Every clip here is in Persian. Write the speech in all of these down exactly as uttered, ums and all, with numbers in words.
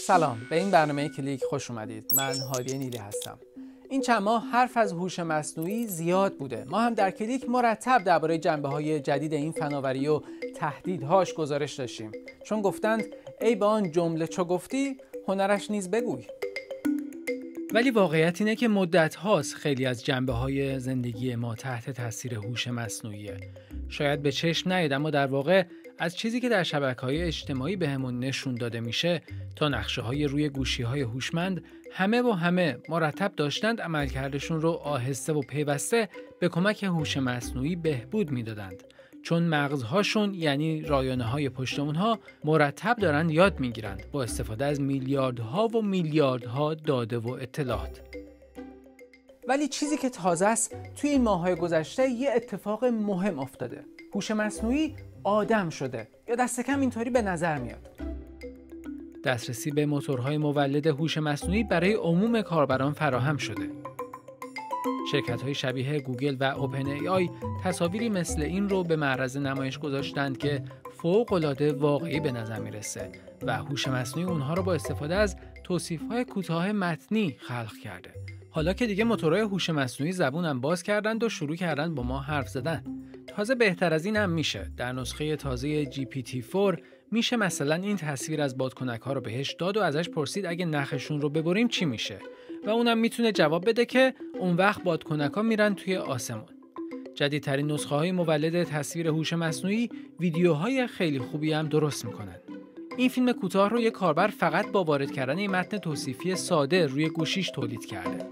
سلام، به این برنامه کلیک خوش اومدید. من هادی نیلی هستم. این چند ماه حرف از هوش مصنوعی زیاد بوده. ما هم در کلیک مرتب درباره جنبه‌های جدید این فناوری و تهدیدهاش گزارش داشتیم. چون گفتند ای با آن جمله چو گفتی هنرش نیز بگوی. ولی واقعیت اینه که مدت هاست خیلی از جنبه‌های زندگی ما تحت تاثیر هوش مصنوعیه. شاید به چشم نیاد، اما در واقع از چیزی که در شبکه‌های اجتماعی بهمون نشون داده میشه تا نقشه‌های روی گوشی‌های هوشمند، همه با همه مرتب داشتند عملکردشون رو آهسته و پیوسته به کمک هوش مصنوعی بهبود میدادند. چون مغزهاشون یعنی رایانه‌های پشت اونها مرتب دارن یاد میگیرند با استفاده از میلیاردها و میلیاردها داده و اطلاعات. ولی چیزی که تازه است، توی این ماه‌های گذشته یه اتفاق مهم افتاده. هوش مصنوعی آدم شده، یا دست کم اینطوری به نظر میاد. دسترسی به موتورهای مولد هوش مصنوعی برای عموم کاربران فراهم شده. شرکت‌های شبیه گوگل و اوپن ای آی تصاویری مثل این رو به معرض نمایش گذاشتند که فوق‌العاده واقعی به نظر میرسه و هوش مصنوعی اونها رو با استفاده از توصیف‌های کوتاه متنی خلق کرده. حالا که دیگه موتورهای هوش مصنوعی زبونم باز کردند و شروع کردن با ما حرف زدن. تازه بهتر از این هم میشه. در نسخه تازه جی پی تی فور میشه مثلا این تصویر از بادکنک‌ها رو بهش داد و ازش پرسید اگه نخشون رو ببریم چی میشه؟ و اونم میتونه جواب بده که اون وقت بادکنک‌ها میرن توی آسمون. جدیدترین نسخه‌های مولد تصویر هوش مصنوعی ویدیوهای خیلی خوبی هم درست میکنن. این فیلم کوتاه رو یک کاربر فقط با وارد کردن این متن توصیفی ساده روی گوشیش تولید کرده.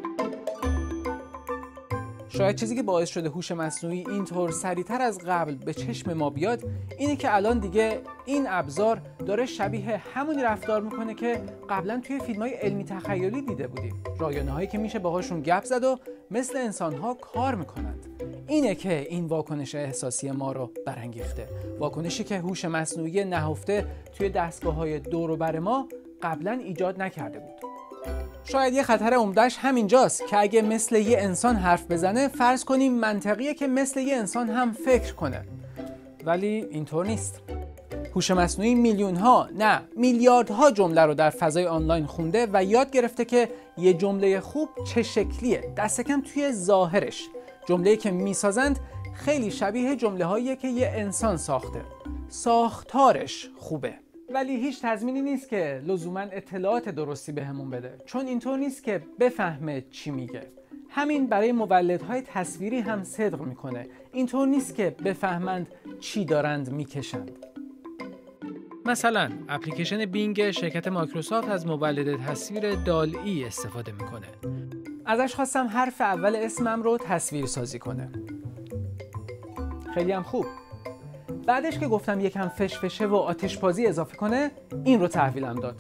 شاید چیزی که باعث شده هوش مصنوعی اینطور سریعتر از قبل به چشم ما بیاد اینه که الان دیگه این ابزار داره شبیه همونی رفتار میکنه که قبلا توی فیلم‌های علمی تخیلی دیده بودیم. رایانه‌هایی که میشه باهاشون گپ زد و مثل انسان‌ها کار میکنند. اینه که این واکنش احساسی ما رو برانگیخته. واکنشی که هوش مصنوعی نهفته توی دستگاه‌های دور و بر ما قبلا ایجاد نکرده بود. شاید یه خطر عمده‌اش همینجاست که اگه مثل یه انسان حرف بزنه، فرض کنیم منطقیه که مثل یه انسان هم فکر کنه. ولی اینطور نیست. هوش مصنوعی میلیون‌ها نه میلیاردها جمله رو در فضای آنلاین خونده و یاد گرفته که یه جمله خوب چه شکلیه. دست کم توی ظاهرش جمله‌ای که میسازند خیلی شبیه جمله‌هاییه که یه انسان ساخته. ساختارش خوبه. ولی هیچ تضمینی نیست که لزوماً اطلاعات درستی بهمون بده، چون اینطور نیست که بفهمه چی میگه. همین برای مولدهای تصویری هم صدق میکنه. اینطور نیست که بفهمند چی دارند میکشند. مثلا اپلیکیشن بینگ شرکت مایکروسافت از مولد تصویر دال ای استفاده میکنه. ازش خواستم حرف اول اسمم رو تصویر سازی کنه. خیلی هم خوب. بعدش که گفتم یکم فشفشه و آتش‌بازی اضافه کنه، این رو تحویلم داد.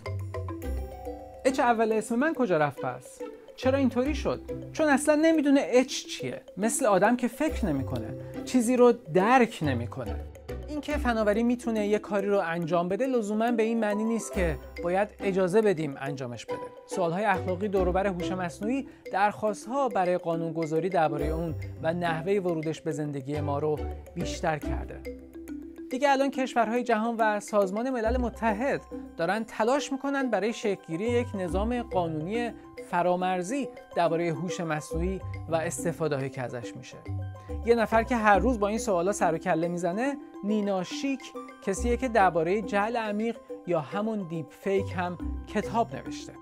اچ اول اسم من کجا رفت پس؟ چرا اینطوری شد؟ چون اصلا نمیدونه اچ چیه. مثل آدم که فکر نمیکنه، چیزی رو درک نمیکنه. این که فناوری میتونه یه کاری رو انجام بده لزوما به این معنی نیست که باید اجازه بدیم انجامش بده. سوالهای اخلاقی دور و بر هوش مصنوعی درخواست‌ها برای قانونگذاری درباره اون و نحوه ورودش به زندگی ما رو بیشتر کرده. دیگه الان کشورهای جهان و سازمان ملل متحد دارن تلاش میکنن برای شکل‌گیری یک نظام قانونی فرامرزی درباره هوش مصنوعی و استفاده‌هایی که ازش میشه. یه نفر که هر روز با این سوالا سر و کله میزنه، نینا شیک، کسیه که درباره جهل عمیق یا همون دیپ فیک هم کتاب نوشته.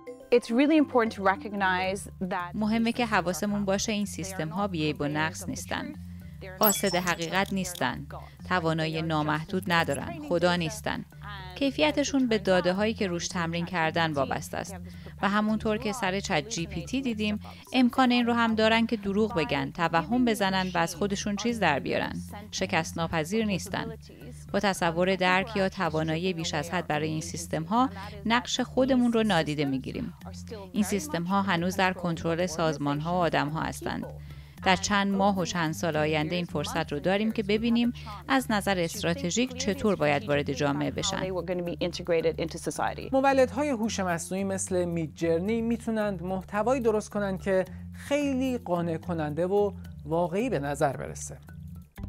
مهمه که حواسمون باشه این سیستم‌ها بی‌عیب و نقص نیستن. قاصد حقیقت نیستن، توانایی نامحدود ندارن، خدا نیستن. کیفیتشون به داده هایی که روش تمرین کردن وابسته است و همونطور که سر چت جی پی تی دیدیم امکان این رو هم دارن که دروغ بگن، توهم بزنن و از خودشون چیز در بیارن. شکست ناپذیر نیستن. با تصور درک یا توانایی بیش از حد برای این سیستم ها نقش خودمون رو نادیده میگیریم. این سیستم ها هنوز در کنترل سازمان ها و آدم ها هستند. در چند ماه و چند سال آینده این فرصت رو داریم که ببینیم از نظر استراتژیک چطور باید وارد جامعه بشن. مولدهای هوش مصنوعی مثل میدجرنی میتونند محتوایی درست کنند که خیلی قانع کننده و واقعی به نظر برسه.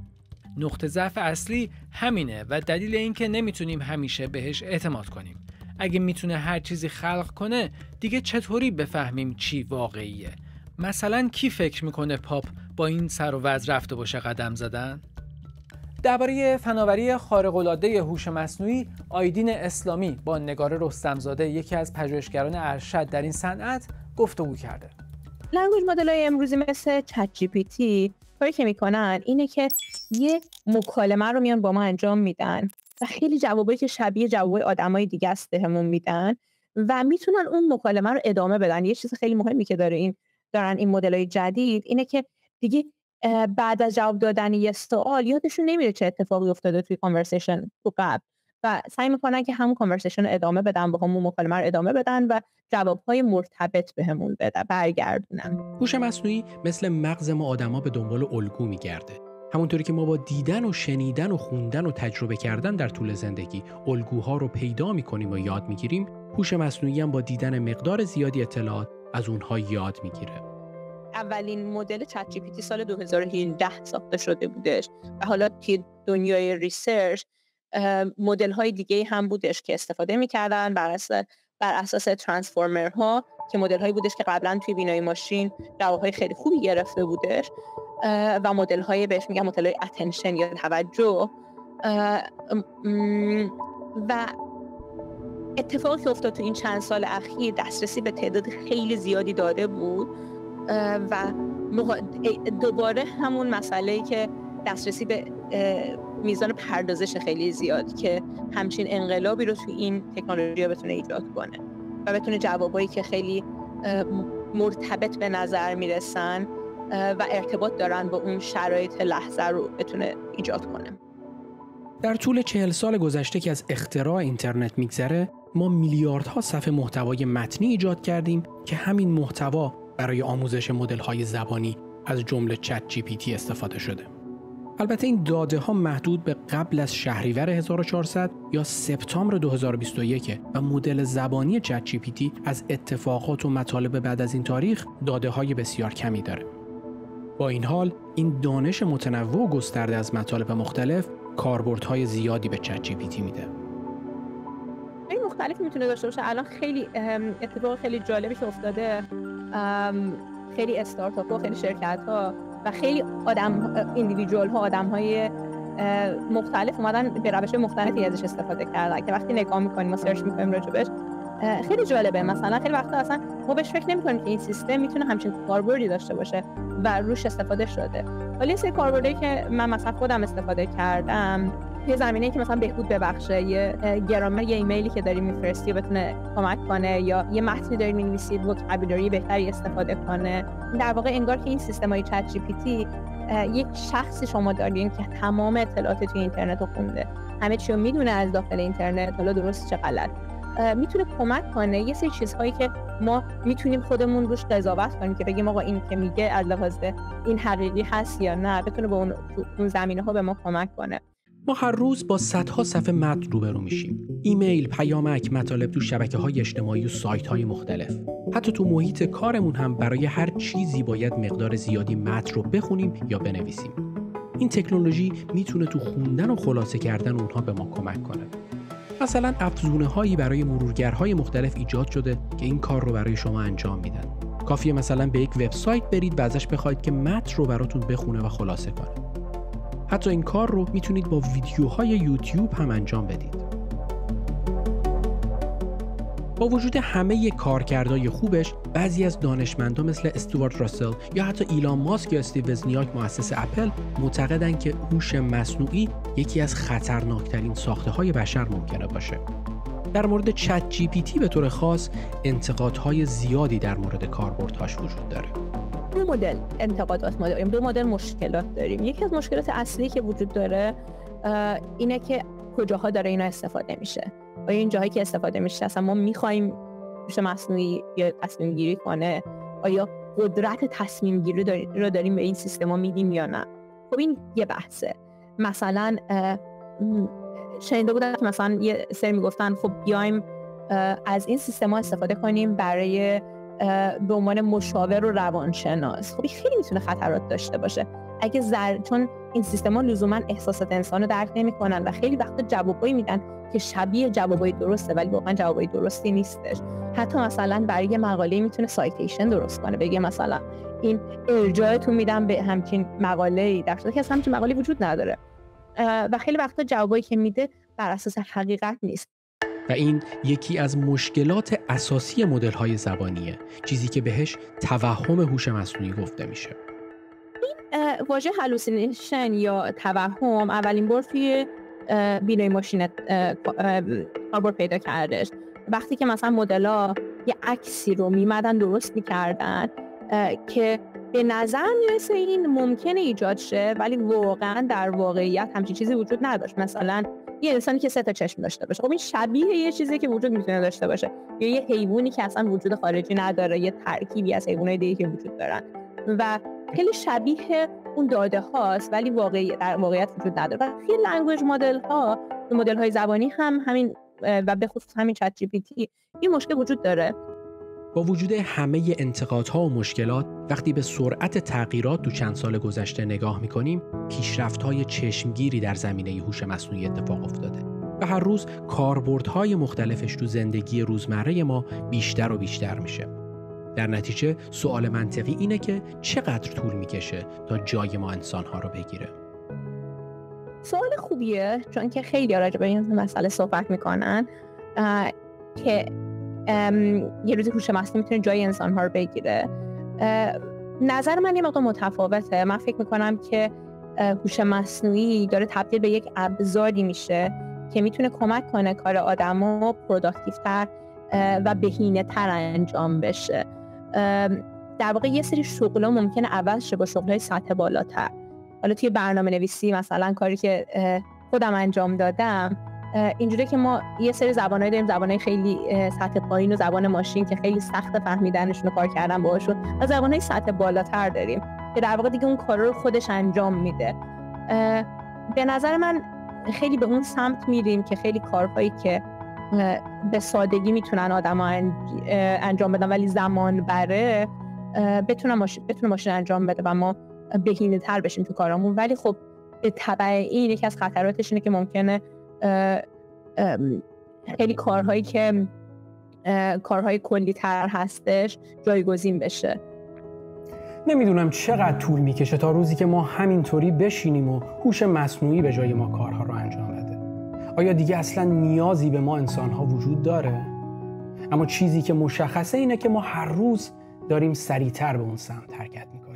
نقطه ضعف اصلی همینه و دلیل این که نمیتونیم همیشه بهش اعتماد کنیم. اگه میتونه هر چیزی خلق کنه، دیگه چطوری بفهمیم چی واقعیه؟ مثلا کی فکر میکنه پاپ با این سر و وضع رفته باشه قدم زدن؟ درباره فناوری خارق‌العاده هوش مصنوعی، آیدین اسلامی با نگار رستمزاده، یکی از پژوهشگران ارشد در این صنعت، گفتگو کرده. لنگویج مدل‌های امروزی مثل چت جی پی تی کاری که میکنن اینه که یه مکالمه رو میان با ما انجام میدن و خیلی جوابایی که شبیه جوابای آدمای دیگه است بهمون میدن و میتونن اون مکالمه رو ادامه بدن. یه چیز خیلی مهمی که داره این دارن این مدل‌های جدید اینه که دیگه بعد از جواب دادن یه سوال یادشون نمیره چه اتفاقی افتاده توی کانورسیشن تو قبل و سعی میکنن که همون کانورسیشن رو ادامه بدن، با همون مکالمه رو ادامه بدن و جوابهای مرتبط بهمون بدن، برگردونن. هوش مصنوعی مثل مغز ما آدما به دنبال الگو میگرده. همونطوری که ما با دیدن و شنیدن و خوندن و تجربه کردن در طول زندگی الگوها رو پیدا میکنیم و یاد میگیریم، هوش مصنوعی هم با دیدن مقدار زیادی اطلاعات از اونها یاد میگیره. اولین مدل چت جی پی تی سال دو هزار و هجده ساخته شده بودش و حالا توی دنیای ریسرچ مدل های دیگه هم بودش که استفاده میکردن بر اساس بر اساس ترانسفورمر ها که مدل هایی بودش که قبلا توی بینایی ماشین جواب های خیلی خوبی گرفته بودش و مدل های بهش میگن مدل های اتنشن یا توجه. و اتفاقی که افتاد تو این چند سال اخیر دسترسی به تعداد خیلی زیادی داده بود و دوباره همون مسئله‌ای که دسترسی به میزان پردازش خیلی زیاد که همچین انقلابی رو توی این تکنولوژی بتونه ایجاد کنه و بتونه جوابایی که خیلی مرتبط به نظر میرسن و ارتباط دارن با اون شرایط لحظه رو بتونه ایجاد کنه. در طول چهل سال گذشته که از اختراع اینترنت میگذره، ما میلیاردها صفحه محتوای متنی ایجاد کردیم که همین محتوا برای آموزش مدل‌های زبانی از جمله چت جی پی تی استفاده شده. البته این داده ها محدود به قبل از شهریور هزار و چهارصد یا سپتامبر دو هزار و بیست و یک و مدل زبانی چت جی پی تی از اتفاقات و مطالب بعد از این تاریخ داده های بسیار کمی داره. با این حال این دانش متنوع و گسترده از مطالب مختلف کاربردهای زیادی به چت جی پی تی میده. این مختلفی میتونه داشته باشه. الان خیلی اتفاق خیلی جالبی که افتاده، خیلی استارتاپ ها، خیلی شرکت ها و خیلی آدم ایندیویدوال ها، آدم های مختلف اومدن به روش مختلفی ازش استفاده کردن که وقتی نگاه میکنیم و سرچ میکنیم راجبش خیلی جالبه. مثلا خیلی وقتا اصلا ما بهش فکر نمی‌کنیم که این سیستم میتونه همچین کاربردی داشته باشه و روش استفاده شده. ولی سری کاربردی که من مثلا خودم استفاده کردم یه زمینه‌ای که مثلا بهبود ببخشه، یه گرامر، یه ایمیلی که داری میفرستی بتونه کمک کنه، یا یه متنی داری می‌نویسید وکابولری بهتری استفاده کنه. در واقع انگار که این سیستم‌های چت جی پی تی یک شخصی شما دارین که تمام اطلاعات توی اینترنت رو خونده، همه چی رو میدونه از داخل اینترنت، حالا درست چه غلط، میتونه کمک کنه یه سری چیزهایی که ما میتونیم خودمون روش قضاوت کنیم که بگیم آقا این که میگه از لحاظ این حقیقی هست یا نه، بتونه به اون اون زمینه‌ها به ما کمک کنه. ما هر روز با صدها صفحه متن روبرو میشیم. ایمیل، پیامک، مطالب تو شبکه‌های اجتماعی و سایت‌های مختلف. حتی تو محیط کارمون هم برای هر چیزی باید مقدار زیادی متن رو بخونیم یا بنویسیم. این تکنولوژی میتونه تو خوندن و خلاصه کردن اونها به ما کمک کنه. مثلا افزونه‌هایی برای مرورگرهای مختلف ایجاد شده که این کار رو برای شما انجام میدن. کافیه مثلا به یک وبسایت برید و ازش بخواید که متن رو براتون بخونه و خلاصه کنه. حتی این کار رو میتونید با ویدیوهای یوتیوب هم انجام بدید. با وجود همه کارکردهای خوبش، بعضی از دانشمندان مثل استوارت راسل یا حتی ایلان ماسک یا استیو وزنیاک مؤسس اپل معتقدند که هوش مصنوعی یکی از خطرناکترین ساخته‌های بشر ممکنه باشه. در مورد چت جی پی تی به طور خاص انتقادهای زیادی در مورد کاربردهاش وجود داره. دو مدل انتقادات ما داریم، دو مدل مشکلات داریم. یکی از مشکلات اصلی که وجود داره اینه که کجاها داره اینا استفاده میشه. آیا این جاهایی که استفاده میشه اصلا ما میخوایم هوش مصنوعی یا تصمیم گیری کنه؟ آیا قدرت تصمیم گیری رو داریم به این سیستما میدیم یا نه؟ خب این یه بحثه. مثلا شنیده بودم که مثلا یه سری میگفتن خب بیایم از این سیستما استفاده کنیم برای به عنوان مشاور و روانشناس. خب خیلی میتونه خطرات داشته باشه. اگه زر چون این سیستما لزوما احساسات انسانو درک نمی‌کنن و خیلی وقتا جوابایی میدن که شبیه جوابای درسته ولی واقعا جوابای درستی نیستش. حتی مثلا برای یه مقاله میتونه سایتیشن درست کنه، بگه مثلا این ارجاعتون میدم به همچین مقاله‌ای، در صورتی که اصلا همچین مقاله‌ای وجود نداره و خیلی وقتا جوابایی که میده بر اساس حقیقت نیست. و این یکی از مشکلات اساسی مدل‌های زبانیه، چیزی که بهش توهم هوش مصنوعی گفته میشه. این واژه هالوسینیشن یا توهم اولین بار توی بینایی ماشین کاربرد پیدا کردش. وقتی که مثلا مدل‌ها یه عکسی رو میمدن درست میکردن که به نظر میرسه این ممکنه ایجاد شه ولی واقعا در واقعیت همچین چیزی وجود نداشت. مثلا یه انسانی که سه تا چشم داشته باشه، خب این شبیه یه چیزی که وجود میتونه داشته باشه، یا یه حیوانی که اصلا وجود خارجی نداره، یه ترکیبی از حیوانات دیگه که وجود دارن و خیلی شبیه اون داده هاست ولی واقعی در واقعیت وجود نداره. و خیلی لنگویج مدل ها مدل های زبانی هم همین و به خصوص همین چت جی پی تی این مشکل وجود داره. با وجود همه انتقادها و مشکلات، وقتی به سرعت تغییرات تو چند سال گذشته نگاه میکنیم، پیشرفت‌های چشمگیری در زمینه هوش مصنوعی اتفاق افتاده و هر روز کاربردهای مختلفش تو زندگی روزمره ما بیشتر و بیشتر میشه. در نتیجه سوال منطقی اینه که چقدر طول میکشه تا جای ما انسان‌ها رو بگیره؟ سوال خوبیه، چون که خیلی راجع به این مسئله صحبت میکنن که یه روزی هوش مصنوعی میتونه جای انسان‌ها رو بگیره. نظر من یه مقدار متفاوته. من فکر میکنم که هوش مصنوعی داره تبدیل به یک ابزاری میشه که میتونه کمک کنه کار آدمو پروداکتیوتر و بهینه‌تر انجام بشه. در واقع یه سری شغلا ممکنه عوض شه با شغلای سطح بالاتر. حالا توی برنامه نویسی مثلا کاری که خودم انجام دادم اینجوری که ما یه سری زبانایی داریم، زبانای خیلی سطح پایین و زبان ماشین که خیلی سخت فهمیدنشون و کار کردن باهاشون، و زبانای سطح بالاتر داریم که در واقع دیگه اون کار رو خودش انجام میده. به نظر من خیلی به اون سمت میریم که خیلی کارهایی که به سادگی میتونن آدما انجام بدن ولی زمان بره بتونه ماشین بتونه ماشین انجام بده و ما بهینه‌تر بشیم تو کارامون. ولی خب به تبع این یکی از خطراتش اینه که ممکنه اه اه خیلی کارهایی که کارهای کلی تر هستش جایگزین بشه. نمیدونم چقدر طول میکشه تا روزی که ما همینطوری بشینیم و هوش مصنوعی به جای ما کارها رو انجام بده. آیا دیگه اصلا نیازی به ما انسانها وجود داره؟ اما چیزی که مشخصه اینه که ما هر روز داریم سریعتر به اون سمت حرکت میکنیم.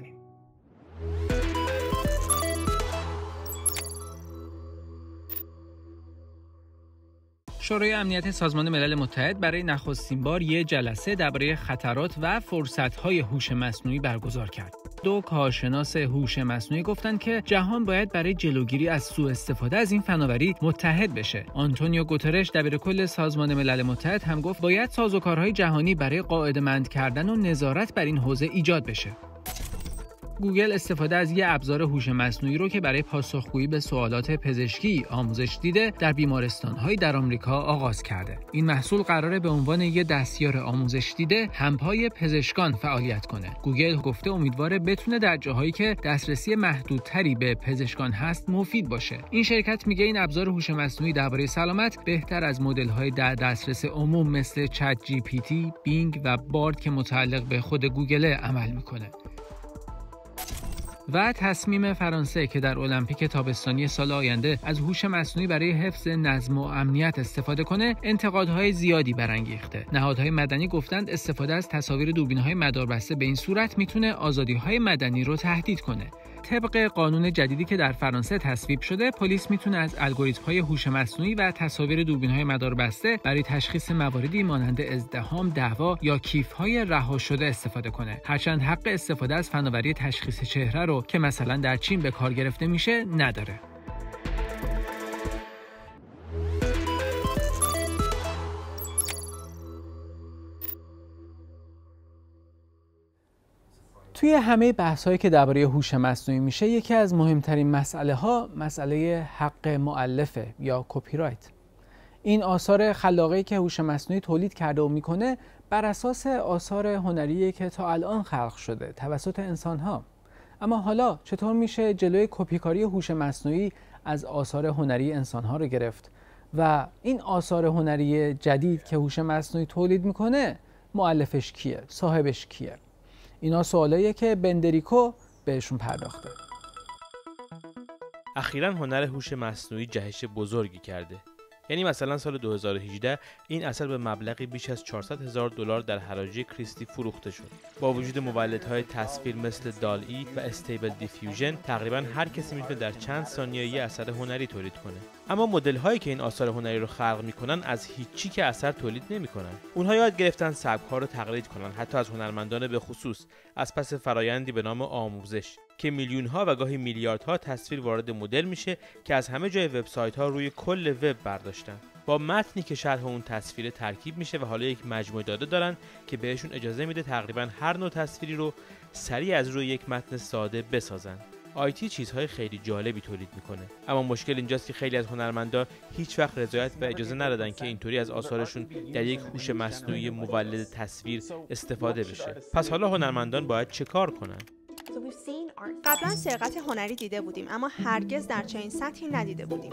شورای امنیت سازمان ملل متحد برای نخستین بار یک جلسه درباره خطرات و فرصت‌های هوش مصنوعی برگزار کرد. دو کارشناس هوش مصنوعی گفتند که جهان باید برای جلوگیری از سوء استفاده از این فناوری متحد بشه. آنتونیو گوترش دبیرکل سازمان ملل متحد هم گفت باید سازوکارهای جهانی برای قاعده‌مند کردن و نظارت بر این حوزه ایجاد بشه. گوگل استفاده از یک ابزار هوش مصنوعی رو که برای پاسخگویی به سوالات پزشکی آموزش دیده در بیمارستان‌های در آمریکا آغاز کرده. این محصول قراره به عنوان یک دستیار آموزش دیده همپای پزشکان فعالیت کنه. گوگل گفته امیدواره بتونه در جاهایی که دسترسی محدودتری به پزشکان هست مفید باشه. این شرکت میگه این ابزار هوش مصنوعی درباره سلامت بهتر از مدل‌های در دسترس عموم مثل چت جی پی تی، بینگ و بارد که متعلق به خود گوگل عمل میکنه. و تصمیم فرانسه که در المپیک تابستانی سال آینده از هوش مصنوعی برای حفظ نظم و امنیت استفاده کنه، انتقادهای زیادی برانگیخته. نهادهای مدنی گفتند استفاده از تصاویر دوربین‌های مداربسته به این صورت میتونه آزادی‌های مدنی رو تهدید کنه. طبق قانون جدیدی که در فرانسه تصویب شده، پلیس میتونه از الگوریتم‌های هوش مصنوعی و تصاویر دوربین‌های مداربسته برای تشخیص مواردی مانند ازدحام، دعوا یا کیف‌های رها شده استفاده کنه. هرچند حق استفاده از فناوری تشخیص چهره رو که مثلا در چین به کار گرفته میشه نداره. توی همه بحث‌هایی که درباره هوش مصنوعی میشه، یکی از مهمترین مسئله‌ها مسئله حق مؤلفه یا کپی رایت. این آثار خلاقه‌ای که هوش مصنوعی تولید کرده و میکنه بر اساس آثار هنریه که تا الان خلق شده توسط انسان‌ها. اما حالا چطور میشه جلوی کپیکاری هوش مصنوعی از آثار هنری انسانها رو گرفت و این آثار هنری جدید که هوش مصنوعی تولید میکنه مؤلفش کیه؟ صاحبش کیه؟ اینا سوالاییه که بندریکو بهشون پرداخته. اخیراً هنر هوش مصنوعی جهش بزرگی کرده. یعنی مثلا سال دو هزار و هجده این اثر به مبلغی بیش از چهارصد هزار دلار در حراجی کریستی فروخته شد. با وجود مولدهای تصویر مثل دال ای و استیبل دیفیوژن تقریبا هر کسی میتونه در چند ثانیه یه اثر هنری تولید کنه. اما مدل هایی که این آثار هنری رو خلق میکنن از هیچی که اثر تولید نمیکنن. اونها یاد گرفتن سبک ها رو تقلید کنن، حتی از هنرمندان به خصوص، از پس فرایندی به نام آموزش که میلیون ها و گاهی میلیاردها تصویر وارد مدل میشه که از همه جای وبسایت ها روی کل وب برداشتن. با متنی که شرح اون تصویر ترکیب میشه و حالا یک مجموعه داده دارن که بهشون اجازه میده تقریبا هر نوع تصویری رو سریع از روی یک متن ساده بسازن. آیتی چیزهای خیلی جالبی تولید میکنه، اما مشکل اینجاست که خیلی از هنرمندا هیچ وقت رضایت و اجازه ندادن که اینطوری از آثارشون در یک هوش مصنوعی مولد تصویر استفاده بشه. پس حالا هنرمندان باید چه کار کنن؟ قبلا سرقت هنری دیده بودیم، اما هرگز در چنین سطحی ندیده بودیم.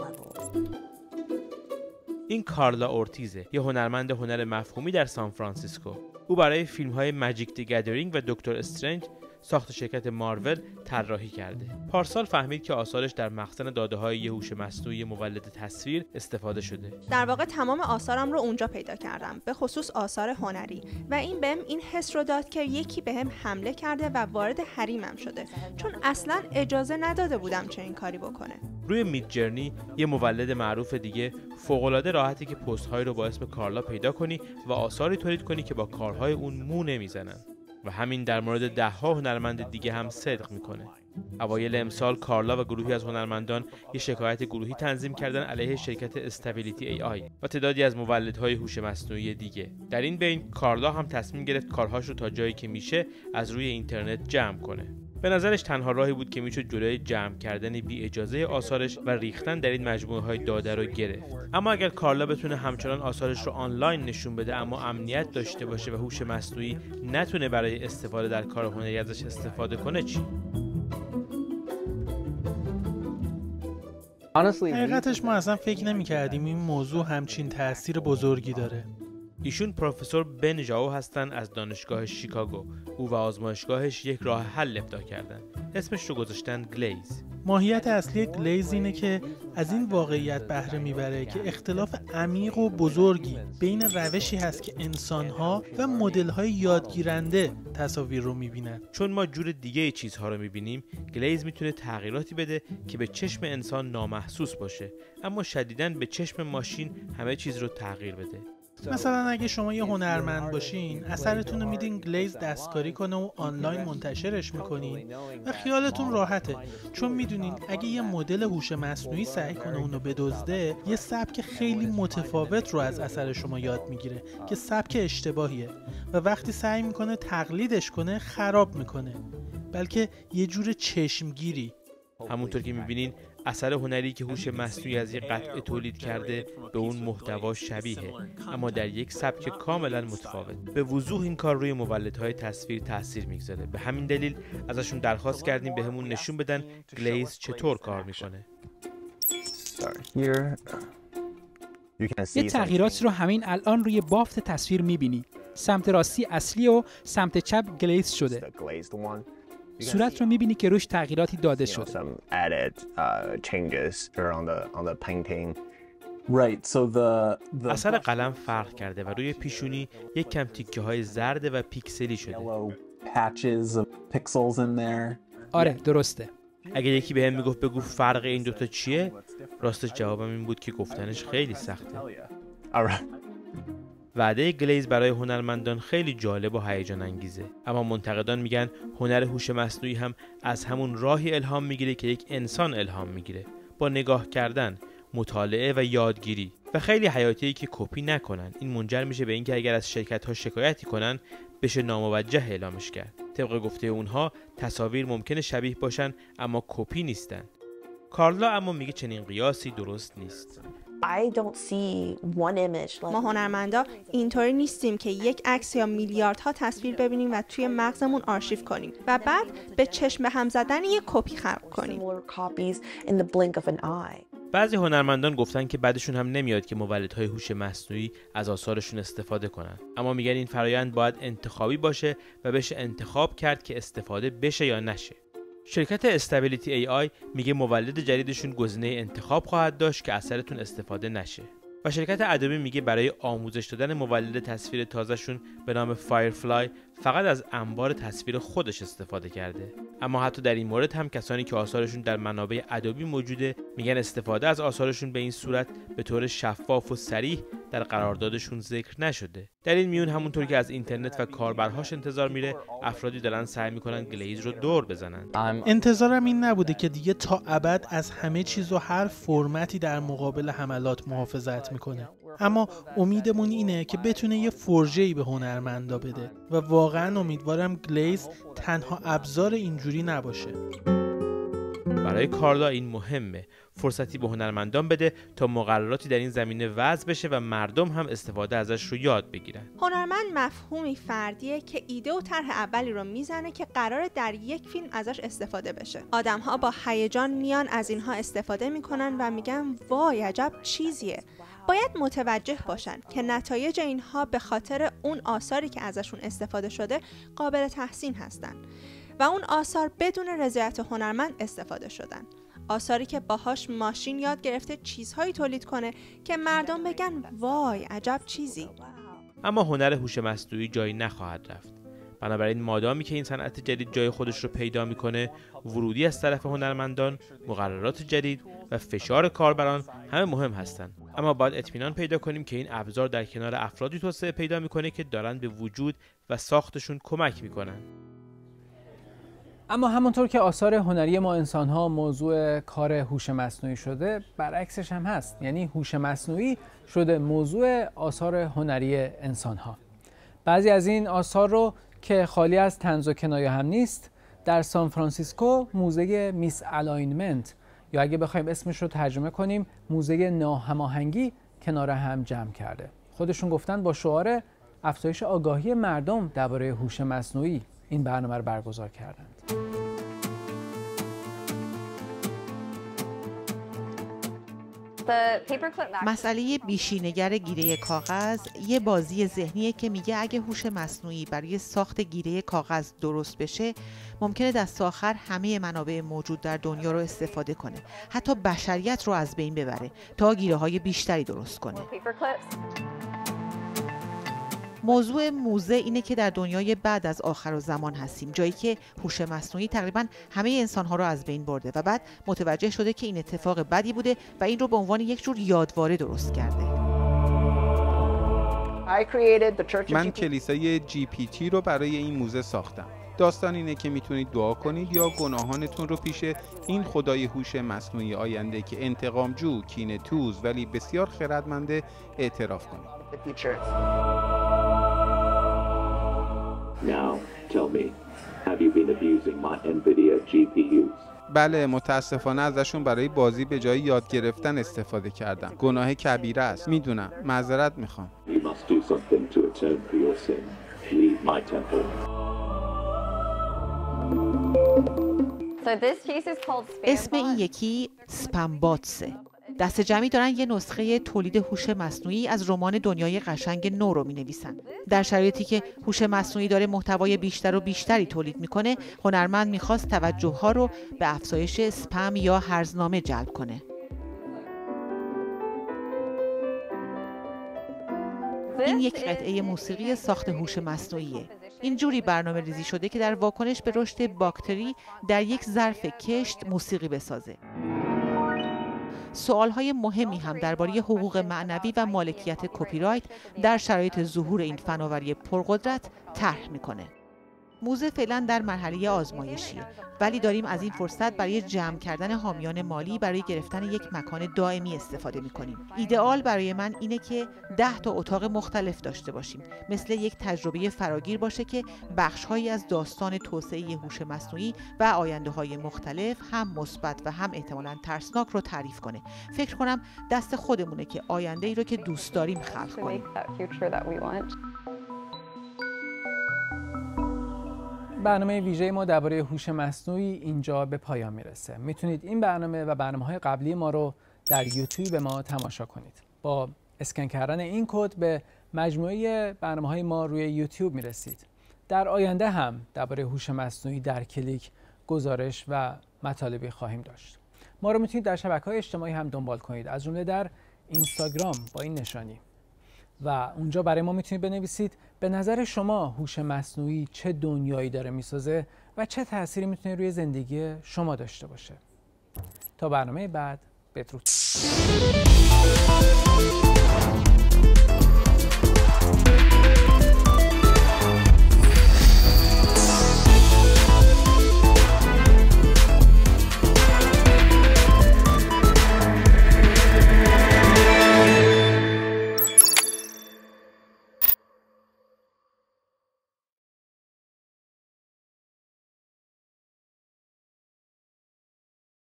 این کارلا اورتیزه، یه هنرمند هنر مفهومی در سان فرانسیسکو. او برای فیلم‌های ماجیک دی گدرینگ و دکتر استرنج ساخت شرکت مارول طراحی کرده. پارسال فهمید که آثارش در مخزن داده‌های یه هوش مصنوعی مولد تصویر استفاده شده. در واقع تمام آثارم رو اونجا پیدا کردم، به خصوص آثار هنری، و این بهم این حس رو داد که یکی بهم حمله کرده و وارد حریمم شده، چون اصلا اجازه نداده بودم چنین کاری بکنه. روی مید جرنی، یه مولد معروف دیگه، فوق‌العاده راحتی که پست‌هایی رو با اسم کارلا پیدا کنی و آثاری تولید کنی که با کارهای اون مو نمیزنن. و همین در مورد ده ها هنرمند دیگه هم صدق میکنه. اوایل امسال کارلا و گروهی از هنرمندان یه شکایت گروهی تنظیم کردن علیه شرکت استابیلیتی ای آی و تعدادی از مولدهای هوش مصنوعی دیگه. در این بین کارلا هم تصمیم گرفت کارهاش رو تا جایی که میشه از روی اینترنت جمع کنه. به نظرش تنها راهی بود که میشد جلوی جمع کردن بی اجازه آثارش و ریختن در این مجموعه های داده رو گرفت. اما اگر کارلا بتونه همچنان آثارش رو آنلاین نشون بده اما امنیت داشته باشه و هوش مصنوعی نتونه برای استفاده در کار هنری ازش استفاده کنه چی؟ حقیقتش ما اصلا فکر نمی کردیم این موضوع همچین تأثیر بزرگی داره. ایشون پروفسور بن ژائو هستن از دانشگاه شیکاگو. او و آزمایشگاهش یک راه حل ابداع کردن. اسمش رو گذاشتن گلیز. ماهیت اصلی گلیز اینه که از این واقعیت بهره میبره که اختلاف عمیق و بزرگی بین روشی هست که انسان‌ها و مدل‌های یادگیرنده تصاویر رو میبینن. چون ما جور دیگه چیزها رو میبینیم، گلیز میتونه تغییراتی بده که به چشم انسان نامحسوس باشه، اما شدیداً به چشم ماشین همه چیز رو تغییر بده. مثلا اگه شما یه هنرمند باشین، اثرتون رو میدین گلیز دستکاری کنه و آنلاین منتشرش میکنین و خیالتون راحته، چون میدونین اگه یه مدل هوش مصنوعی سعی کنه اونو بدزده، یه سبک خیلی متفاوت رو از اثر شما یاد میگیره که سبک اشتباهیه و وقتی سعی میکنه تقلیدش کنه خراب میکنه، بلکه یه جور چشمگیری. همونطور که میبینین اثر هنری که هوش مصنوعی از یک قطعه تولید کرده به اون محتوا شبیه، اما در یک سبک کاملا متفاوت. به وضوح این کار روی مولدهای تصویر تاثیر میگذاره. به همین دلیل ازشون درخواست کردیم به همون نشون بدن گلیز چطور کار میکنه. یه تغییراتی رو همین الان روی بافت تصویر میبینی. سمت راستی اصلی و سمت چپ گلیز شده. صورت رو میبینی که روش تغییراتی داده شده. اثر قلم فرق کرده و روی پیشونی یک کم تیکه های زرد و پیکسلی شده. آره درسته. اگه یکی به هم میگفت بگو فرق این دوتا چیه، راستش جوابم این بود که گفتنش خیلی سخته. وعده گلیز برای هنرمندان خیلی جالب و هیجان انگیزه، اما منتقدان میگن هنر هوش مصنوعی هم از همون راهی الهام میگیره که یک انسان الهام میگیره، با نگاه کردن، مطالعه و یادگیری، و خیلی حیاتیه که کپی نکنن. این منجر میشه به اینکه اگر از شرکت ها شکایتی کنن بشه ناموجه اعلامش کرد. طبق گفته اونها تصاویر ممکنه شبیه باشن اما کپی نیستن. کارلا اما میگه چنین قیاسی درست نیست. ما هنرمندا اینطوری نیستیم که یک عکس یا میلیاردها تصویر ببینیم و توی مغزمون آرشیو کنیم و بعد به چشم به هم زدن یک کپی خلق کنیم. بعضی هنرمندان گفتن که بعدشون هم نمیاد که مولدهای هوش مصنوعی از آثارشون استفاده کنن، اما میگن این فرایند باید انتخابی باشه و بشه انتخاب کرد که استفاده بشه یا نشه. شرکت استابیلیتی ای آی میگه مولد جدیدشون گزینه انتخاب خواهد داشت که اثرتون استفاده نشه. و شرکت ادوبی میگه برای آموزش دادن مولد تصویر تازهشون به نام فایرفلای فقط از انبار تصویر خودش استفاده کرده. اما حتی در این مورد هم کسانی که آثارشون در منابع ادوبی موجوده میگن استفاده از آثارشون به این صورت به طور شفاف و صریح در قراردادشون ذکر نشده. در این میون همونطور که از اینترنت و کاربرهاش انتظار میره، افرادی دارن سعی میکنن گلیز رو دور بزنن. انتظارم این نبوده که دیگه تا ابد از همه چیز و هر فرمتی در مقابل حملات محافظت میکنه، اما امیدمون اینه که بتونه یه فرژه‌ای به هنرمندا بده و واقعا امیدوارم گلیز تنها ابزار اینجوری نباشه. برای کارلا این مهمه، فرصتی به هنرمندان بده تا مقرراتی در این زمینه وضع بشه و مردم هم استفاده ازش رو یاد بگیرن. هنرمند مفهومی فردیه که ایده و طرح اولی رو میزنه که قراره در یک فیلم ازش استفاده بشه. آدم‌ها با هیجان میان از اینها استفاده میکنن و میگن وای عجب چیزیه. باید متوجه باشن که نتایج اینها به خاطر اون آثاری که ازشون استفاده شده قابل تحسین هستن و اون آثار بدون رضایت هنرمند استفاده شدن. آثاری که باهاش ماشین یاد گرفته چیزهایی تولید کنه که مردم بگن وای عجب چیزی. اما هنر هوش مصنوعی جایی نخواهد رفت. بنابراین مادامی که این صنعت جدید جای خودش رو پیدا میکنه، ورودی از طرف هنرمندان، مقررات جدید و فشار کاربران همه مهم هستند. اما باید اطمینان پیدا کنیم که این ابزار در کنار افرادی توسعه پیدا میکنه که دارن به وجود و ساختشون کمک میکنن. اما همونطور که آثار هنری ما انسان‌ها موضوع کار هوش مصنوعی شده، برعکسش هم هست. یعنی هوش مصنوعی شده موضوع آثار هنری انسان‌ها. بعضی از این آثار رو که خالی از طنز و کنایه هم نیست، در سان فرانسیسکو موزه میس الاینمنت، یا اگه بخوایم اسمش رو ترجمه کنیم موزه ناهماهنگی، کنار هم جمع کرده. خودشون گفتن با شعار افزایش آگاهی مردم درباره هوش مصنوعی این برنامه رو برگزار کردند. مسئله بیشینگر گیره کاغذ یه بازی ذهنیه که میگه اگه هوش مصنوعی برای ساخت گیره کاغذ درست بشه، ممکنه دست آخر همه منابع موجود در دنیا رو استفاده کنه، حتی بشریت رو از بین ببره تا گیره های بیشتری درست کنه. موضوع موزه اینه که در دنیای بعد از آخر الزمان هستیم، جایی که هوش مصنوعی تقریبا همه انسان‌ها رو از بین برده و بعد متوجه شده که این اتفاق بدی بوده و این رو به عنوان یک جور یادواره درست کرده. من کلیسای جی پی تی رو برای این موزه ساختم. داستان اینه که میتونید دعا کنید یا گناهانتون رو پیش این خدای هوش مصنوعی آینده که انتقامجو، کینه‌توز ولی بسیار خردمنده اعتراف کنید. Now, tell me, have you been abusing my NVIDIA جی پی یوز? بله، متاسفانه ازشون برای بازی به جای یاد گرفتن استفاده کردم. گناه کبیره است. میدونم. معذرت میخوام. You must do something to atone for your sin. Leave my temple. اسم این یکی سپم باتسه. دست جمعی دارن یه نسخه تولید هوش مصنوعی از رمان دنیای قشنگ نو رو می‌نویسن. در شرایطی که هوش مصنوعی داره محتوای بیشتر و بیشتری تولید میکنه، هنرمند میخواست توجه‌ها رو به افزایش اسپم یا هرزنامه جلب کنه. این یک قطعه موسیقی ساخت هوش مصنوعیه. این جوری برنامه ریزی شده که در واکنش به رشد باکتری در یک ظرف کشت موسیقی بسازه. سوالهای مهمی هم درباره حقوق معنوی و مالکیت کپی رایت در شرایط ظهور این فناوری پرقدرت طرح میکنه. موزه فعلا در مرحله آزمایشیه، ولی داریم از این فرصت برای جمع کردن حامیان مالی برای گرفتن یک مکان دائمی استفاده می‌کنیم. ایدئال برای من اینه که ده تا اتاق مختلف داشته باشیم، مثل یک تجربه فراگیر باشه که بخش‌هایی از داستان توسعه هوش مصنوعی و آینده‌های مختلف هم مثبت و هم احتمالاً ترسناک رو تعریف کنه. فکر کنم دست خودمونه که آینده‌ای رو که دوست داریم خلق کنیم. برنامه ویژه ما درباره هوش مصنوعی اینجا به پایان میرسه. میتونید این برنامه و برنامه‌های قبلی ما رو در یوتیوب ما تماشا کنید. با اسکن کردن این کد به مجموعه برنامه‌های ما روی یوتیوب میرسید. در آینده هم درباره هوش مصنوعی در کلیک گزارش و مطالبی خواهیم داشت. ما رو میتونید در شبکه‌های اجتماعی هم دنبال کنید، از جمله در اینستاگرام با این نشانی. و اونجا برای ما میتونید بنویسید به نظر شما هوش مصنوعی چه دنیایی داره میسازه و چه تأثیری میتونه روی زندگی شما داشته باشه. تا برنامه بعد، بدرود.